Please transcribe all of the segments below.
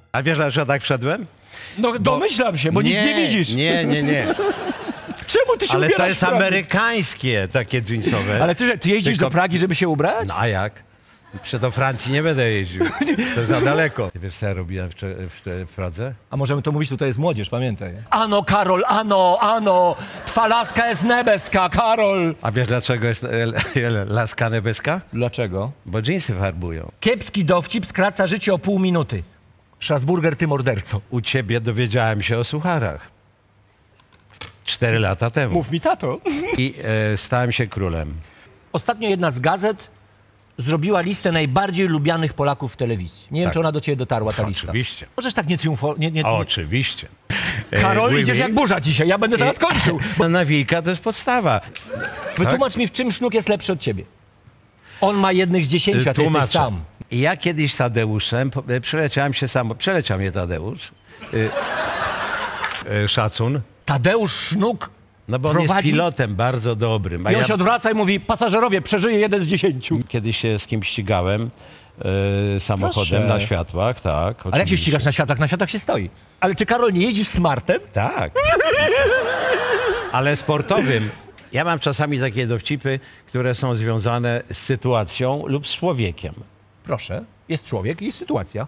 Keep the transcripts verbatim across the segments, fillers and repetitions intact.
A wiesz, dlaczego tak wszedłem? No bo... domyślam się, bo nie, nic nie widzisz. Nie, nie, nie. Czemu ty się Ale ubierasz to jest w Pradze? amerykańskie, takie jeansowe. Ale ty, ty jeździsz Tylko... do Pragi, żeby się ubrać? No a jak? Przed do Francji nie będę jeździł. To za daleko. Ty wiesz, co ja robiłem w, w, w Pradze? A możemy to mówić, tutaj jest młodzież, pamiętaj. Ano, Karol, ano, ano, twa laska jest nebeska, Karol. A wiesz, dlaczego jest laska nebeska? Dlaczego? Bo dżinsy farbują. Kiepski dowcip skraca życie o pół minuty. Strasburger, ty morderco. U ciebie dowiedziałem się o sucharach. Cztery lata temu. Mów mi, tato. I e, stałem się królem. Ostatnio jedna z gazet zrobiła listę najbardziej lubianych Polaków w telewizji. Nie tak. wiem, czy ona do ciebie dotarła, ta lista. Oczywiście. Możesz tak nie triumfować. Nie, nie, nie. Oczywiście. Karol, e, idziesz jak burza dzisiaj, ja będę zaraz kończył. No, nawika to jest podstawa. Wytłumacz tak? mi, w czym Sznuk jest lepszy od ciebie. On ma jednych z dziesięciu, a ty jesteś sam. Ja kiedyś z Tadeuszem, przeleciałem się sam, przeleciał mnie Tadeusz. Y, y, szacun. Tadeusz Sznuk No bo prowadzi... on jest pilotem bardzo dobrym. A I on ja... się odwraca i mówi, pasażerowie, przeżyje jeden z dziesięciu. Kiedyś się z kimś ścigałem y, samochodem Proszę. na światłach, tak. Oczywiście. Ale jak się ścigasz na światłach? Na światłach się stoi. Ale ty, Karol, nie jeździsz smartem? Tak. Ale sportowym. Ja mam czasami takie dowcipy, które są związane z sytuacją lub z człowiekiem. Proszę, jest człowiek i jest sytuacja.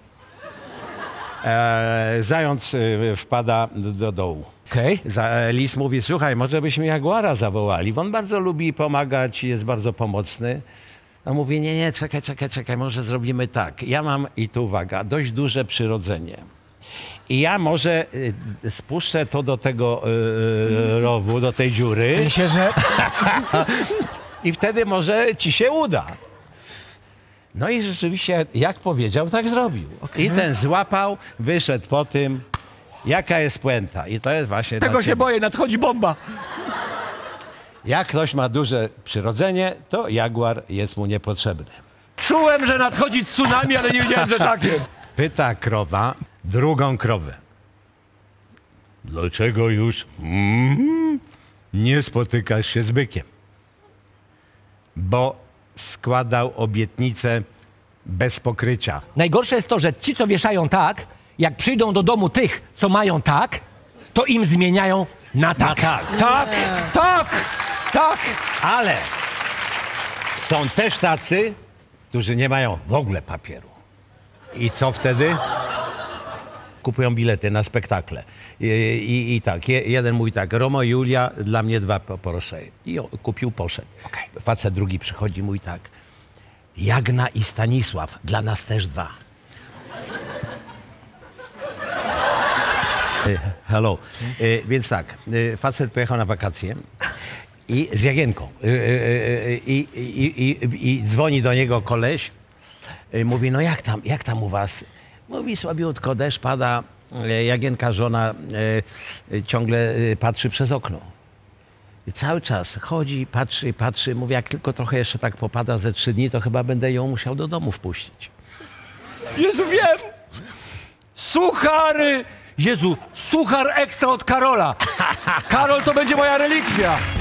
E, zając y, wpada do, do dołu. Okay. Za, lis mówi, słuchaj, może byśmy jaguara zawołali, bo on bardzo lubi pomagać, jest bardzo pomocny. A mówi, nie, nie, czekaj, czekaj, czekaj, może zrobimy tak. Ja mam, i tu uwaga, dość duże przyrodzenie. I ja może y, spuszczę to do tego y, rowu, do tej dziury. Myślę, że... I wtedy może ci się uda. No i rzeczywiście, jak powiedział, tak zrobił. Okay. I ten złapał, wyszedł po tym. Jaka jest puenta? I to jest właśnie... Tego się boję, nadchodzi bomba. Jak ktoś ma duże przyrodzenie, to jaguar jest mu niepotrzebny. Czułem, że nadchodzi tsunami, ale nie wiedziałem, że takie. Pyta krowa drugą krowę. Dlaczego już mm, nie spotykasz się z bykiem? Bo składał obietnicę bez pokrycia. Najgorsze jest to, że ci, co wieszają tak, jak przyjdą do domu tych, co mają tak, to im zmieniają na tak. Na tak. Tak, tak, tak. Ale są też tacy, którzy nie mają w ogóle papieru. I co wtedy? Kupują bilety na spektakle. I, i, i tak, je, jeden mówi tak, Romo i Julia, dla mnie dwa proszę. I on kupił, poszedł. Okay. Facet drugi przychodzi, mówi tak, Jagna i Stanisław, dla nas też dwa. Hello. Y, więc tak, y, facet pojechał na wakacje i z Jagienką. Y, y, y, y, y, y, I dzwoni do niego koleś. Y, mówi, no jak tam, jak tam u was? Mówi, słabiutko, deszcz pada. Y, Jagienka, żona, y, y, ciągle y, patrzy przez okno. I cały czas chodzi, patrzy, patrzy. Mówi, jak tylko trochę jeszcze tak popada ze trzy dni, to chyba będę ją musiał do domu wpuścić. Jezu, wiem! Suchary! Jezu, suchar ekstra od Karola. Karol to będzie moja relikwia.